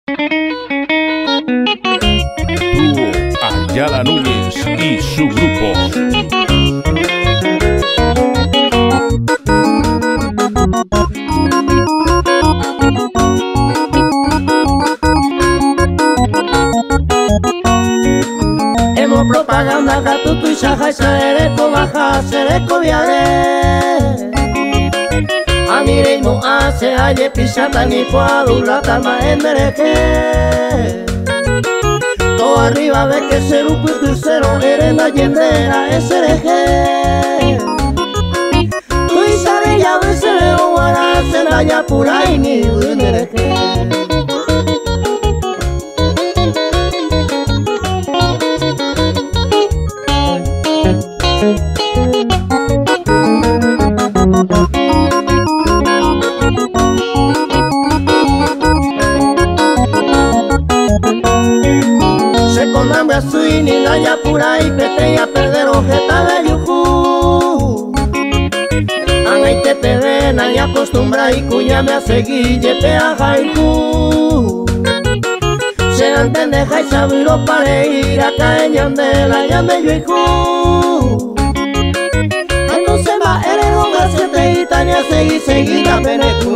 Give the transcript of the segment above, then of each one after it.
Dúo Ayala Núñez y su grupo. Emo propaganda gatutu isaja izareko baja zereko biare Anireimo hace aye pisata ni poadula talma endereke To arriba de que ser un putucero eres la yendera es hereje Tu isare ya de sereo guara será ya pura y ni endereke Suini na ya pura y pete ya perder ojeta de yuju Ana y te pede na ya acostumbra y cuña me a seguir yepe a haiku Serán tendeja y sabiro para ir a cañón de la llame yuiku Entonces va eres un gacete y tania seguir a penecu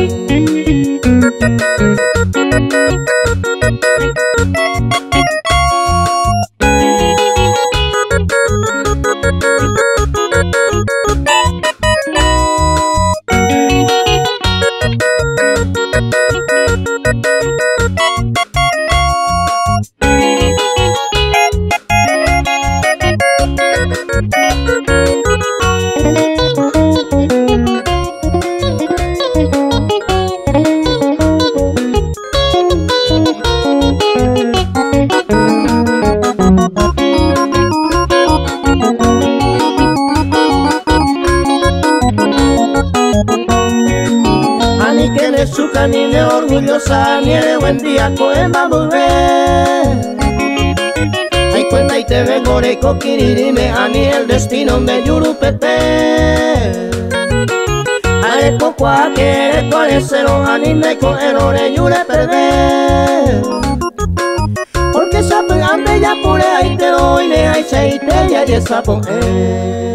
Ni de orgullosa ni de buen día coema volver Ay cuenta y te vengo de coquiririme a ni el destino de yurupete Ay coco a que con el cero a ni de con errores yure perder Porque sabe ande ya pure ahí te doy ne ahí se y te ya sapo